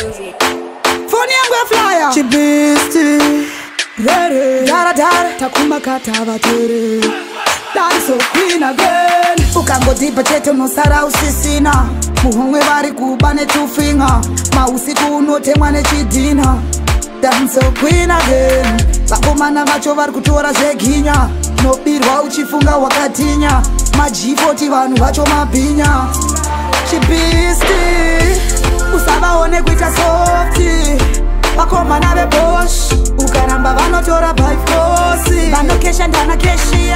Phone yangu flyer chibisti rere dara dara takuma katava tere dance so queen again ukangodipa chete unosara usisina muhomwe vari kuba netufinga mausiku unotemwa nechidhina dance so queen again vakomana vacho vari kutora zveginya nobirwa uchifunga wakatinya majifoti vanhu vacho mabhinya chibisti usavaone kuita softi vakomana vebosh ukaramba vanotora by force vanokesha ndana keshia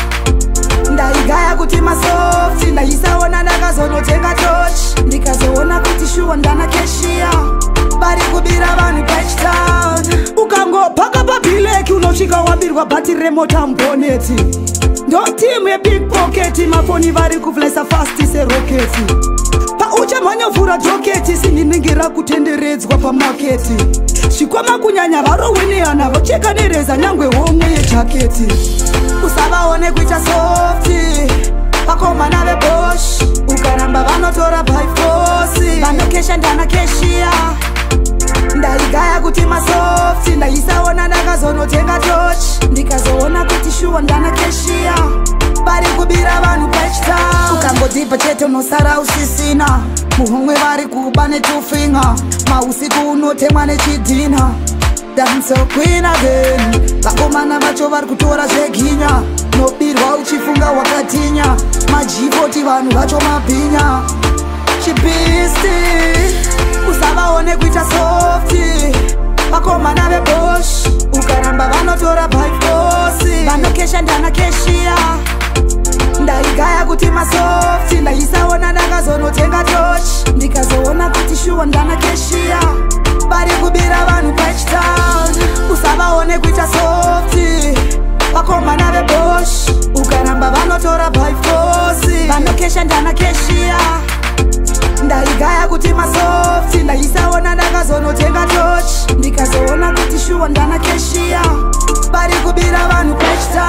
ndaigaya kuti masofti ndaisaona ndakazonotenga toch ndikazoona kuti shuwa ndana keshia vari kubira vanhu pachtown ukangopaka pabileki unosvika wabirwa bhatiri remota mboneti ndo timu yebig pocket mafoni vari kuflyisa fasti seroketi pauchamhanyovhura joketi sindiningira kutenderedzwa pamaketi zvikwama kunyanya varowenehana vocheka nereza nyangwe homwe yejaketi usavaone kuita softi vakomana vebosh ukaramba vanotora by force vanokesha ndana keshia ndaigaya kuti masofti ndaisaona ndakazonotenga toch ndikazoona kuti shuwa ndana keshia vari kubira vanhu pachtown ukangodipa chete unosara usisina muhomwe vari kuba netufinga mausiku unotemwa nechidhina dance so queen again vakomana vacho vari kutora zveginya nobirwa uchifunga wakatinya majifoti vanhu vacho mabhinya chibisti usavaone kuita softi vakomana vebosh ukaramba vanotora by force vanokesha ndana keshia ndaigaya kuti masofti ndaisaona ndakazonotenga toch ndikazoona kuti shuwa ndana keshia vari kubira vanhu pachtown usavaone kuita softi vakomana vebosh ukaramba vanotora by force vanokesha ndana keshia ndaigaya kuti masofti ndaisaona ndakazonotenga toch ndikazoona kuti shuwa ndana keshia vari kubira vanhu pachtown